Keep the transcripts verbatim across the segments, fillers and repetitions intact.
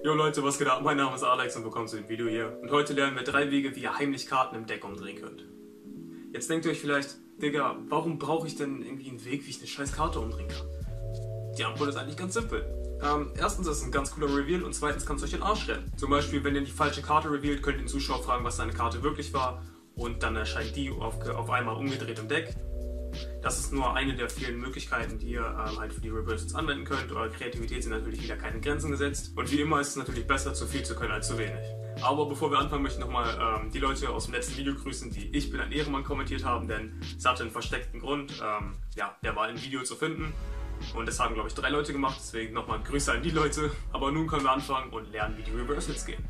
Jo Leute, was geht ab? Mein Name ist Alex und willkommen zu dem Video hier. Und heute lernen wir drei Wege, wie ihr heimlich Karten im Deck umdrehen könnt. Jetzt denkt ihr euch vielleicht, Digga, warum brauche ich denn irgendwie einen Weg, wie ich eine scheiß Karte umdrehen kann? Die Antwort ist eigentlich ganz simpel. Ähm, erstens ist es ein ganz cooler Reveal und zweitens kann es euch den Arsch retten. Zum Beispiel, wenn ihr die falsche Karte revealt, könnt ihr den Zuschauer fragen, was seine Karte wirklich war und dann erscheint die auf, auf einmal umgedreht im Deck. Das ist nur eine der vielen Möglichkeiten, die ihr ähm, halt für die Reversals anwenden könnt. Eure Kreativität sind natürlich wieder keine Grenzen gesetzt. Und wie immer ist es natürlich besser, zu viel zu können als zu wenig. Aber bevor wir anfangen, möchte ich nochmal ähm, die Leute aus dem letzten Video grüßen, die Ich bin ein Ehrenmann kommentiert haben, denn es hatte einen versteckten Grund. Ähm, ja, der war im Video zu finden. Und das haben, glaube ich, drei Leute gemacht. Deswegen nochmal Grüße an die Leute. Aber nun können wir anfangen und lernen, wie die Reversals gehen.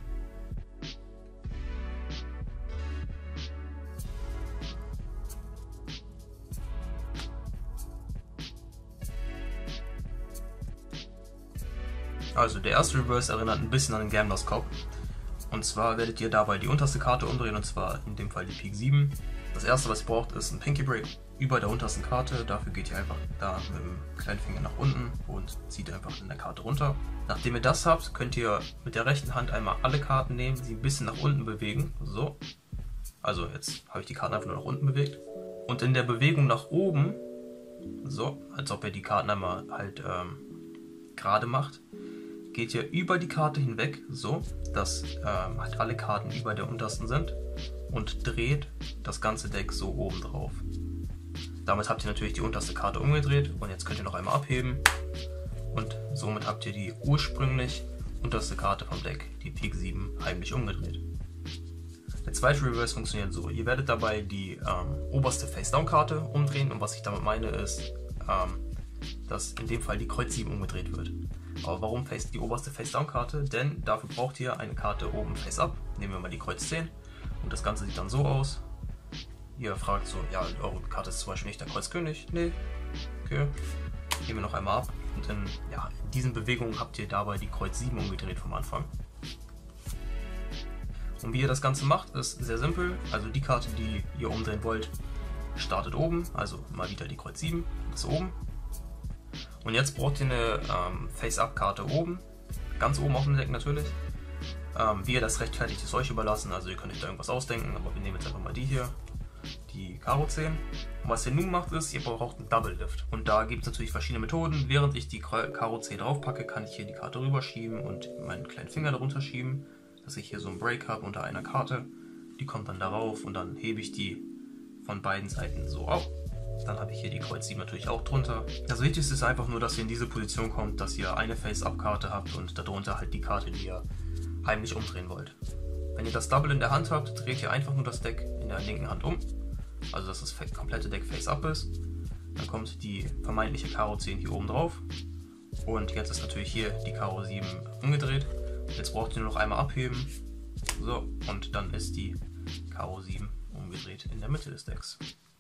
Also der erste Reverse erinnert ein bisschen an den Gamblers Cop. Und zwar werdet ihr dabei die unterste Karte umdrehen, und zwar in dem Fall die Pik sieben. Das erste, was ihr braucht, ist ein Pinky Break über der untersten Karte. Dafür geht ihr einfach da mit dem kleinen Finger nach unten und zieht einfach in der Karte runter. Nachdem ihr das habt, könnt ihr mit der rechten Hand einmal alle Karten nehmen, sie ein bisschen nach unten bewegen. So. Also jetzt habe ich die Karten einfach nur nach unten bewegt. Und in der Bewegung nach oben, so, als ob ihr die Karten einmal halt ähm, gerade macht, geht ihr über die Karte hinweg, so, dass ähm, halt alle Karten über der untersten sind, und dreht das ganze Deck so oben drauf. Damit habt ihr natürlich die unterste Karte umgedreht und jetzt könnt ihr noch einmal abheben und somit habt ihr die ursprünglich unterste Karte vom Deck, die Pik sieben, heimlich umgedreht. Der zweite Reverse funktioniert so: Ihr werdet dabei die ähm, oberste Face-Down-Karte umdrehen, und was ich damit meine ist, ähm, dass in dem Fall die Kreuz sieben umgedreht wird. Aber warum face die oberste Face-Down-Karte? Denn dafür braucht ihr eine Karte oben Face-Up. Nehmen wir mal die Kreuz zehn. Und das Ganze sieht dann so aus. Ihr fragt so, ja, eure Karte ist zum Beispiel nicht der Kreuz König. Nee. Okay. Gehen wir noch einmal ab. Und in, ja, in diesen Bewegungen habt ihr dabei die Kreuz sieben umgedreht vom Anfang. Und wie ihr das Ganze macht, ist sehr simpel. Also die Karte, die ihr umdrehen wollt, startet oben. Also mal wieder die Kreuz sieben. Das ist oben. Und jetzt braucht ihr eine ähm, Face-Up-Karte oben, ganz oben auf dem Deck natürlich. Ähm, wie ihr das rechtfertigt, ist euch überlassen, also ihr könnt euch da irgendwas ausdenken, aber wir nehmen jetzt einfach mal die hier, die Karo zehn. Und was ihr nun macht ist, ihr braucht einen Double Lift. Und da gibt es natürlich verschiedene Methoden. Während ich die Karo zehn draufpacke, kann ich hier die Karte rüberschieben und meinen kleinen Finger darunter schieben, dass ich hier so einen Break habe unter einer Karte. Die kommt dann darauf und dann hebe ich die von beiden Seiten so auf. Dann habe ich hier die Kreuz sieben natürlich auch drunter. Das Wichtigste ist einfach nur, dass ihr in diese Position kommt, dass ihr eine Face-Up-Karte habt und darunter halt die Karte, die ihr heimlich umdrehen wollt. Wenn ihr das Double in der Hand habt, dreht ihr einfach nur das Deck in der linken Hand um. Also dass das komplette Deck Face-Up ist. Dann kommt die vermeintliche Karo zehn hier oben drauf. Und jetzt ist natürlich hier die Karo sieben umgedreht. Jetzt braucht ihr nur noch einmal abheben. So, und dann ist die Karo sieben umgedreht in der Mitte des Decks.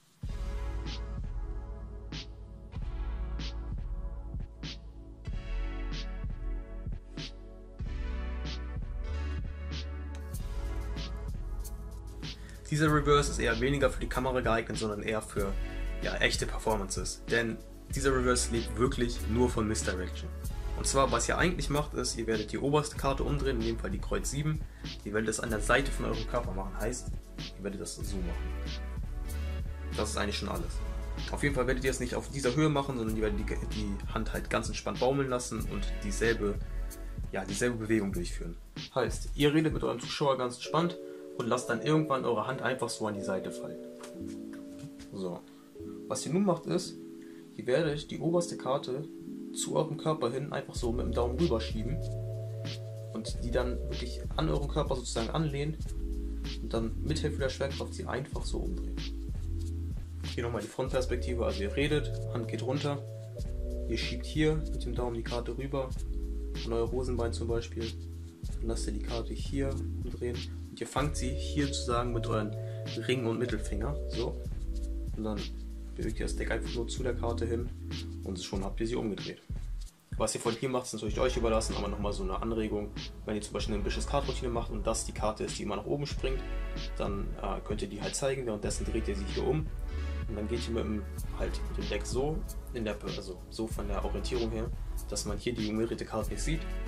Dieser Reverse ist eher weniger für die Kamera geeignet, sondern eher für ja, echte Performances. Denn dieser Reverse lebt wirklich nur von Misdirection. Und zwar, was ihr eigentlich macht, ist, ihr werdet die oberste Karte umdrehen, in dem Fall die Kreuz sieben. Ihr werdet das an der Seite von eurem Körper machen, heißt, ihr werdet das so machen. Das ist eigentlich schon alles. Auf jeden Fall werdet ihr es nicht auf dieser Höhe machen, sondern ihr werdet die, die Hand halt ganz entspannt baumeln lassen und dieselbe, ja, dieselbe Bewegung durchführen. Heißt, ihr redet mit eurem Zuschauer ganz entspannt und lasst dann irgendwann eure Hand einfach so an die Seite fallen. So. Was ihr nun macht ist, ihr werdet die oberste Karte zu eurem Körper hin einfach so mit dem Daumen rüberschieben und die dann wirklich an euren Körper sozusagen anlehnen und dann mit Hilfe der Schwerkraft sie einfach so umdrehen. Hier nochmal die Frontperspektive, also ihr redet, Hand geht runter, ihr schiebt hier mit dem Daumen die Karte rüber, an euer Hosenbein zum Beispiel, dann lasst ihr die Karte hier umdrehen. Und ihr fangt sie hier sozusagen mit euren Ring- und Mittelfinger, so, und dann bewegt ihr das Deck einfach nur zu der Karte hin und schon habt ihr sie umgedreht. Was ihr von hier macht, ist natürlich euch überlassen, aber nochmal so eine Anregung: Wenn ihr zum Beispiel eine Ambitious Card Routine macht und das die Karte ist, die immer nach oben springt, dann äh, könnt ihr die halt zeigen, währenddessen dreht ihr sie hier um und dann geht ihr mit dem, halt mit dem Deck so, in der, also so von der Orientierung her, dass man hier die umgedrehte Karte nicht sieht.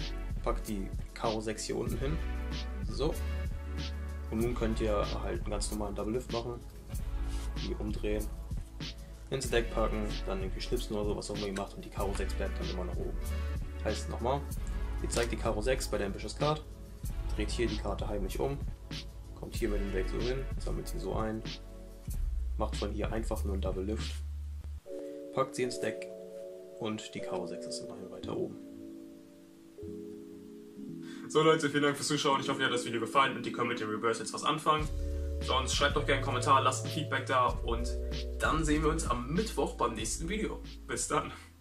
packt die Karo sechs hier unten hin. So. Und nun könnt ihr halt einen ganz normalen Double Lift machen. Die umdrehen, ins Deck packen, dann irgendwie schnipsen oder so, was auch immer ihr macht, und die Karo sechs bleibt dann immer nach oben. Heißt nochmal, ihr zeigt die Karo sechs bei der Ambitious Card, dreht hier die Karte heimlich um, kommt hier mit dem Deck so hin, sammelt sie so ein, macht von hier einfach nur einen Double Lift, packt sie ins Deck und die Karo sechs ist immerhin weiter oben. So Leute, vielen Dank fürs Zuschauen. Ich hoffe, euch hat das Video gefallen und ihr könnt mit dem Reverse jetzt was anfangen. Sonst schreibt doch gerne einen Kommentar, lasst ein Feedback da und dann sehen wir uns am Mittwoch beim nächsten Video. Bis dann.